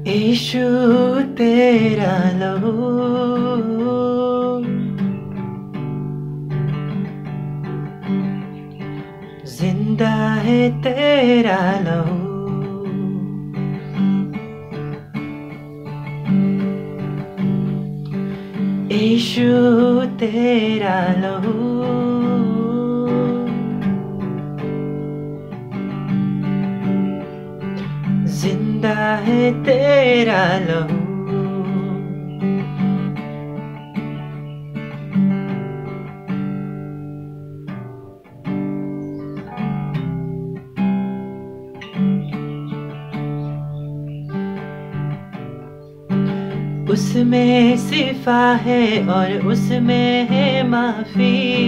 यीशु तेरा लहू जिंदा है, तेरा लहू यीशु तेरा लहू जिंदा है, तेरा लहू उसमें शिफा है और उसमें है माफी।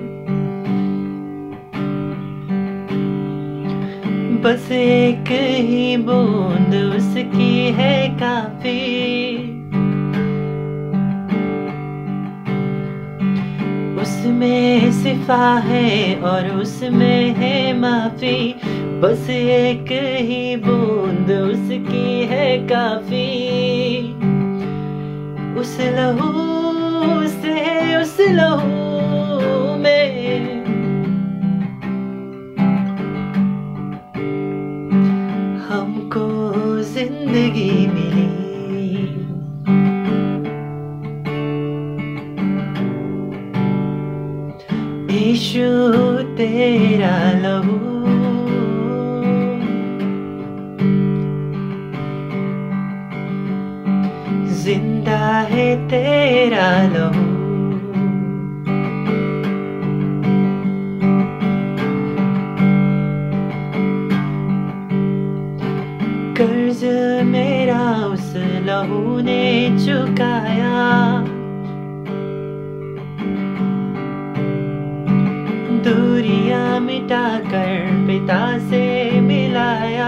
बस एक ही बूंद उसकी है काफी। उसमें शिफा है और उसमें है माफी। बस एक ही बूंद उसकी है काफी। उस लहू से, उस लहू में हमको जिंदगी मिली। यीशु तेरा लहू जिंदा है, तेरा लहू कर्ज मेरा उस लहू ने चुकाया। दूरियां मिटाकर पिता से मिलाया।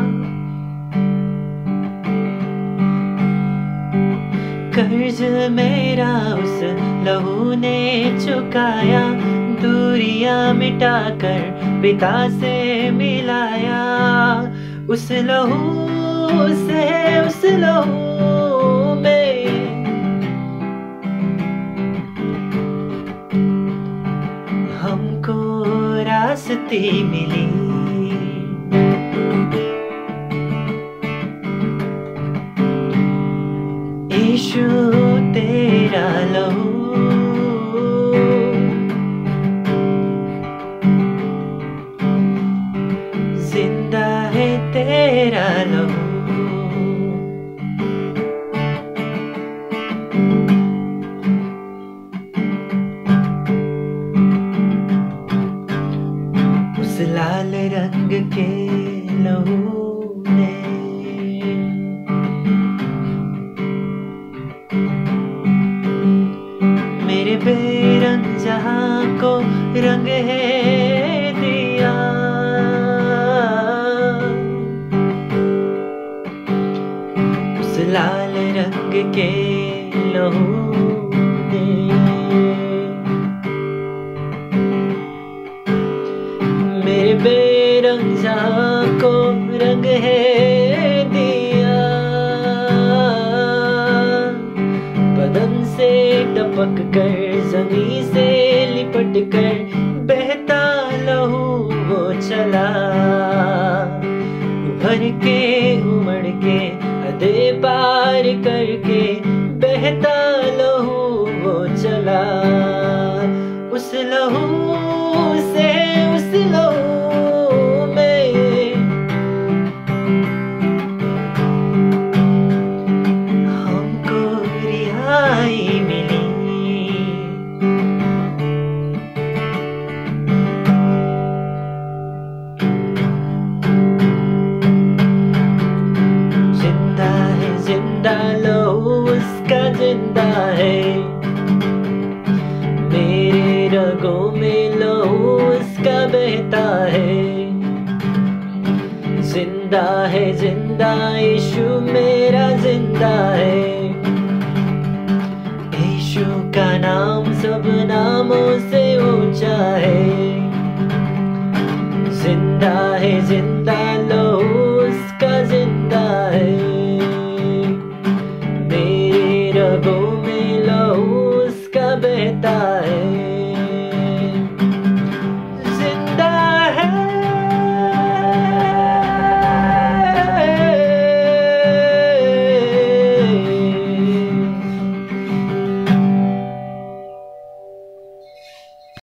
कर्ज मेरा उस लहू ने चुकाया। दूरियां मिटाकर पिता से मिलाया। उस लहू से, उस लहू में हमको रास्ते मिली। यीशु तेरा लहू जिंदा है, तेरा लहू उस लाल रंग के लहू ने मेरे बेरंग जहां को रंग है दिया। उस लाल रंग के लहू ने मेरे बेरंग जहां को रंग है दिया। बदन से टपक कर जमीन से लिपट कर बहता लहू वो चला। उभर के उमड़ के हदे पार करके बहता लहू वो चला। उस लहू से, उस लहू में हमको रिहाई मिली। जिंदा है, जिंदा लहू उसका जिंदा है। मेरे रगों में लहू उसका बहता है। जिंदा है, जिंदा यीशु मेरा जिंदा है। यीशु का नाम सब नामों से ऊंचा है। जिंदा है, जिंदा लहू उसका जिंदा है। है।